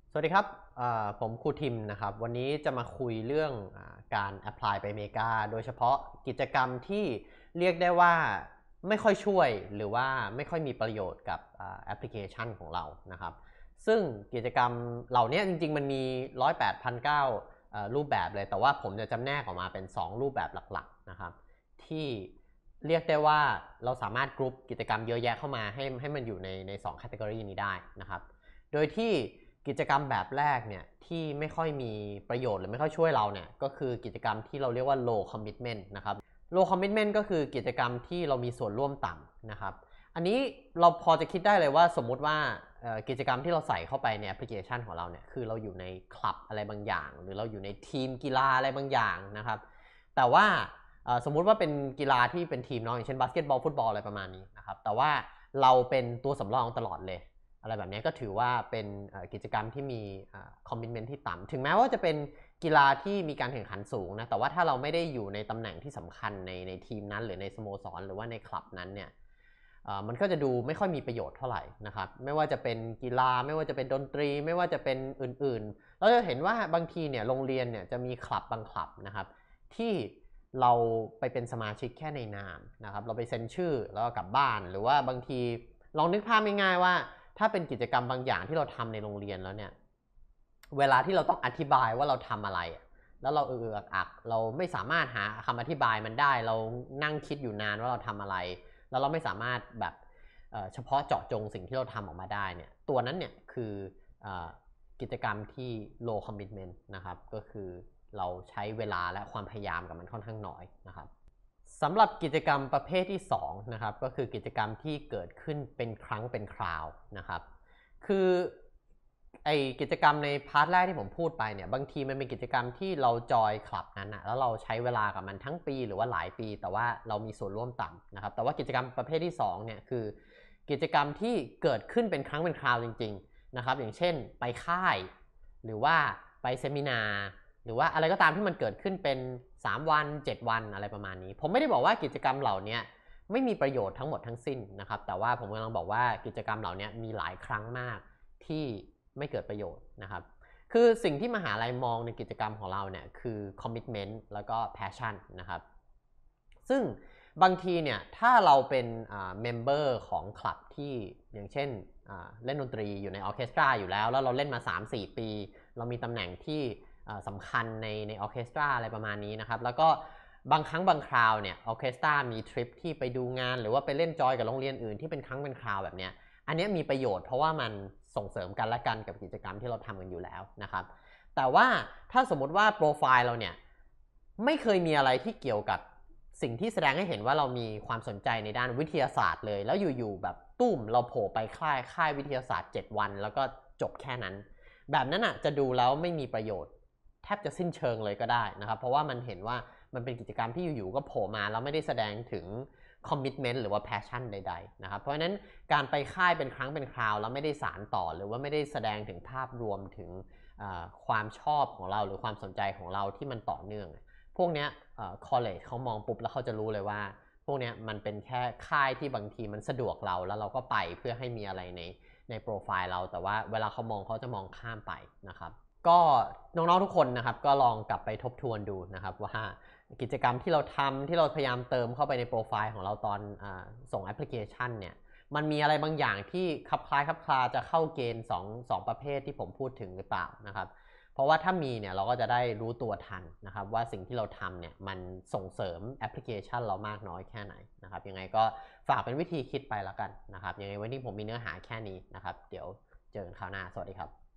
สวัสดีครับผมครูทิมนะครับวันนี้จะมาคุยเรื่องการแอพพลายไปอเมริกาโดยเฉพาะกิจกรรมที่เรียกได้ว่าไม่ค่อยช่วยหรือว่าไม่ค่อยมีประโยชน์กับแอปพลิเคชันของเรานะครับซึ่งกิจกรรมเหล่านี้จริงๆมันมี108,900รูปแบบเลยแต่ว่าผมจะจำแนกออกมาเป็น2รูปแบบหลักๆนะครับที่เรียกได้ว่าเราสามารถกรุ๊ปกิจกรรมเยอะแยะเข้ามาให้มันอยู่ใน2แคตตากรีนี้ได้นะครับโดยที่กิจกรรมแบบแรกเนี่ยที่ไม่ค่อยมีประโยชน์หรือไม่ค่อยช่วยเราเนี่ยก็คือกิจกรรมที่เราเรียกว่า low commitment นะครับ low commitment ก็คือกิจกรรมที่เรามีส่วนร่วมต่ำนะครับอันนี้เราพอจะคิดได้เลยว่าสมมุติว่ากิจกรรมที่เราใส่เข้าไปในแอปพลิเคชันของเราเนี่ยคือเราอยู่ในคลับอะไรบางอย่างหรือเราอยู่ในทีมกีฬาอะไรบางอย่างนะครับแต่ว่าสมมุติว่าเป็นกีฬาที่เป็นทีมเนาะอย่างเช่นบาสเกตบอลฟุตบอลอะไรประมาณนี้นะครับแต่ว่าเราเป็นตัวสำรองตลอดเลยอะไรแบบนี้ก็ถือว่าเป็นกิจกรรมที่มีคอมมิตเมนต์ที่ต่ำถึงแม้ว่าจะเป็นกีฬาที่มีการแข่งขันสูงนะแต่ว่าถ้าเราไม่ได้อยู่ในตำแหน่งที่สำคัญในทีมนั้นหรือในสโมสรหรือว่าในคลับนั้นเนี่ยมันก็จะดูไม่ค่อยมีประโยชน์เท่าไหร่นะครับไม่ว่าจะเป็นกีฬาไม่ว่าจะเป็นดนตรีไม่ว่าจะเป็นอื่นๆเราจะเห็นว่าบางทีเนี่ยโรงเรียนเนี่ยจะมีคลับบางคลับนะครับที่เราไปเป็นสมาชิกแค่ในนามนะครับเราไปเซ็นชื่อแล้วก็กลับบ้านหรือว่าบางทีลองนึกภาพง่ายๆว่าถ้าเป็นกิจกรรมบางอย่างที่เราทำในโรงเรียนแล้วเนี่ยเวลาที่เราต้องอธิบายว่าเราทำอะไรแล้วเราอักเราไม่สามารถหาคำอธิบายมันได้เรานั่งคิดอยู่นานว่าเราทำอะไรแล้วเราไม่สามารถแบบเฉพาะเจาะจงสิ่งที่เราทำออกมาได้เนี่ยตัวนั้นเนี่ยคือกิจกรรมที่ low commitment นะครับก็คือเราใช้เวลาและความพยายามกับมันค่อนข้างน้อยนะครับสำหรับกิจกรรมประเภทที่2นะครับก็คือกิจกรรมที่เกิดขึ้นเป็นครั้งเป็นคราวนะครับคือไอกิจกรรมในพาร์ทแรกที่ผมพูดไปเนี่ยบางทีมันเป็นกิจกรรมที่เราจอยคลับนั้นนะแล้วเราใช้เวลากับมันทั้งปีหรือว่าหลายปีแต่ว่าเรามีส่วนร่วมต่ำนะครับแต่ว่ากิจกรรมประเภทที่2เนี่ยคือกิจกรรมที่เกิดขึ้นเป็นครั้งเป็นคราวจริงๆนะครับอย่างเช่นไปค่ายหรือว่าไปเซมินาหรือว่าอะไรก็ตามที่มันเกิดขึ้นเป็น3วัน7วันอะไรประมาณนี้ผมไม่ได้บอกว่ากิจกรรมเหล่านี้ไม่มีประโยชน์ทั้งหมดทั้งสิ้นนะครับแต่ว่าผมกำลังบอกว่ากิจกรรมเหล่านี้มีหลายครั้งมากที่ไม่เกิดประโยชน์นะครับคือสิ่งที่มหาลัยมองในกิจกรรมของเราเนี่ยคือ commitment แล้วก็ passion นะครับซึ่งบางทีเนี่ยถ้าเราเป็นเมมเบอร์ของคลับที่อย่างเช่นเล่นดนตรีอยู่ในออร์เคสตราอยู่แล้วเราเล่นมา 3-4 ปีเรามีตำแหน่งที่สำคัญในออร์เคสตราอะไรประมาณนี้นะครับแล้วก็บางครั้งบางคราวเนี่ยออร์เคสตรามีทริปที่ไปดูงานหรือว่าไปเล่นจอยกับโรงเรียนอื่นที่เป็นครั้งเป็นคราวแบบเนี้ยอันนี้มีประโยชน์เพราะว่ามันส่งเสริมกันและกันกับกิจกรรมที่เราทำกันอยู่แล้วนะครับแต่ว่าถ้าสมมติว่าโปรไฟล์เราเนี่ยไม่เคยมีอะไรที่เกี่ยวกับสิ่งที่แสดงให้เห็นว่าเรามีความสนใจในด้านวิทยาศาสตร์เลยแล้วอยู่ๆแบบตุ้มเราโผล่ไปค่ายวิทยาศาสตร์7วันแล้วก็จบแค่นั้นแบบนั้นอ่ะจะดูแล้วไม่มีประโยชน์แทบจะสิ้นเชิงเลยก็ได้นะครับเพราะว่ามันเห็นว่ามันเป็นกิจกรรมที่อยู่ๆก็โผล่มาแล้วไม่ได้แสดงถึงคอมมิตเมนต์หรือว่า passion ใดๆนะครับเพราะฉะนั้นการไปค่ายเป็นครั้งเป็นคราวแล้วไม่ได้สารต่อหรือว่าไม่ได้แสดงถึงภาพรวมถึงความชอบของเราหรือความสนใจของเราที่มันต่อเนื่องพวกนี้college เขามองปุ๊บแล้วเขาจะรู้เลยว่าพวกนี้มันเป็นแค่ค่ายที่บางทีมันสะดวกเราแล้วเราก็ไปเพื่อให้มีอะไรในโปรไฟล์เราแต่ว่าเวลาเขามองเขาจะมองข้ามไปนะครับก็น้องๆทุกคนนะครับก็ลองกลับไปทบทวนดูนะครับว่ากิจกรรมที่เราทำที่เราพยายามเติมเข้าไปในโปรไฟล์ของเราตอนส่งแอปพลิเคชันเนี่ยมันมีอะไรบางอย่างที่คลับคล้ายจะเข้าเกณฑ์2ประเภทที่ผมพูดถึงหรือเปล่านะครับเพราะว่าถ้ามีเนี่ยเราก็จะได้รู้ตัวทันนะครับว่าสิ่งที่เราทำเนี่ยมันส่งเสริมแอปพลิเคชันเรามากน้อยแค่ไหนนะครับยังไงก็ฝากเป็นวิธีคิดไปแล้วกันนะครับยังไงวันนี้ผมมีเนื้อหาแค่นี้นะครับเดี๋ยวเจอกันคราวหน้าสวัสดีครับ